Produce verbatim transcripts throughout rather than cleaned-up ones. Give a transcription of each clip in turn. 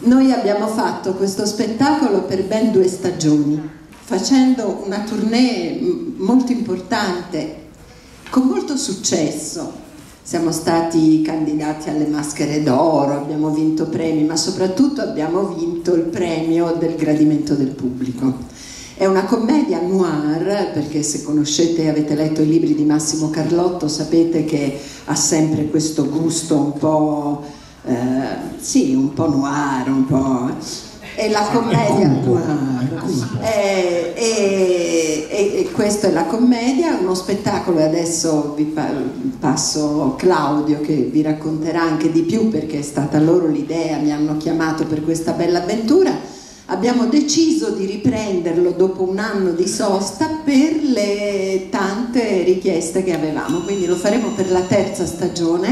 Noi abbiamo fatto questo spettacolo per ben due stagioni, facendo una tournée molto importante, con molto successo. Siamo stati candidati alle Maschere d'Oro, abbiamo vinto premi, ma soprattutto abbiamo vinto il premio del gradimento del pubblico. È una commedia noir, perché se conoscete e avete letto i libri di Massimo Carlotto sapete che ha sempre questo gusto un po', eh, sì, un po' noir, un po'... è la commedia noir. E, e, e, e questa è la commedia, uno spettacolo, e adesso vi passo Claudio che vi racconterà anche di più, perché è stata loro l'idea, mi hanno chiamato per questa bella avventura. Abbiamo deciso di riprenderlo dopo un anno di sosta per le tante richieste che avevamo, quindi lo faremo per la terza stagione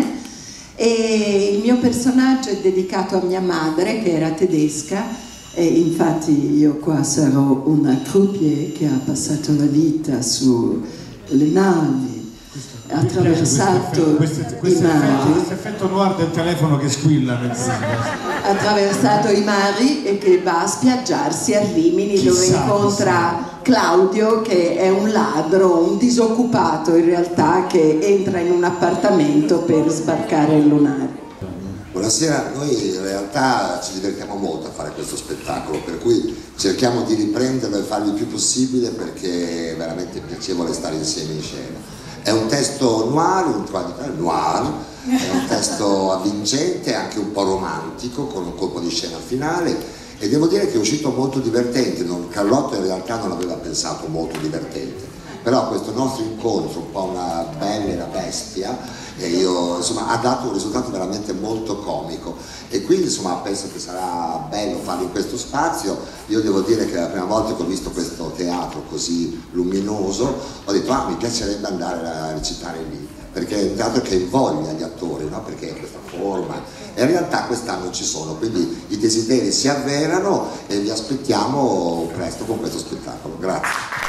e il mio personaggio è dedicato a mia madre, che era tedesca, e infatti io qua sarò una croupier che ha passato la vita sulle navi, ha attraversato questo, questo, questo, i effetto, mari, questo effetto noir del telefono che squilla nel ha attraversato i mari e che va a spiaggiarsi a Rimini, chissà, dove incontra chissà. Claudio, che è un ladro, un disoccupato in realtà, che entra in un appartamento per sbarcare il lunario. Buonasera, noi in realtà ci divertiamo molto a fare questo spettacolo, per cui cerchiamo di riprenderlo e farlo il più possibile, perché è veramente piacevole stare insieme in scena. È un testo noir, un noir, è un testo avvincente, anche un po' romantico, con un colpo di scena finale, e devo dire che è uscito molto divertente. Non, Carlotto in realtà non l'aveva pensato molto divertente, però questo nostro incontro, un po' una bella e una bestia, e io, insomma, ha dato un risultato veramente molto comico, e quindi insomma penso che sarà bello farlo in questo spazio. Io devo dire che la prima volta che ho visto questo teatro così luminoso ho detto ah, mi piacerebbe andare a recitare lì, perché è un teatro che invoglia gli attori, no? Perché è questa forma, e in realtà quest'anno ci sono, quindi i desideri si avverano e vi aspettiamo presto con questo spettacolo. Grazie.